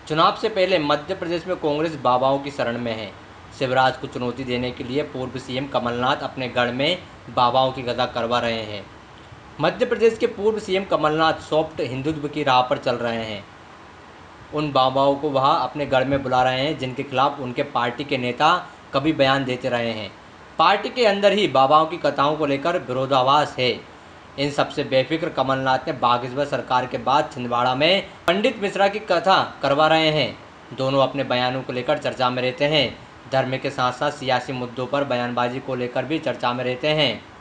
चुनाव से पहले मध्य प्रदेश में कांग्रेस बाबाओं की शरण में है। शिवराज को चुनौती देने के लिए पूर्व सीएम कमलनाथ अपने गढ़ में बाबाओं की गदा करवा रहे हैं। मध्य प्रदेश के पूर्व सीएम कमलनाथ सॉफ्ट हिंदुत्व की राह पर चल रहे हैं। उन बाबाओं को वह अपने गढ़ में बुला रहे हैं जिनके खिलाफ उनके पार्टी के नेता कभी बयान देते रहे हैं। पार्टी के अंदर ही बाबाओं की कथाओं को लेकर विरोधाभास है। इन सबसे बेफिक्र कमलनाथ ने बागेश्वर सरकार के बाद छिंदवाड़ा में पंडित मिश्रा की कथा करवा रहे हैं। दोनों अपने बयानों को लेकर चर्चा में रहते हैं। धर्म के साथ साथ सियासी मुद्दों पर बयानबाजी को लेकर भी चर्चा में रहते हैं।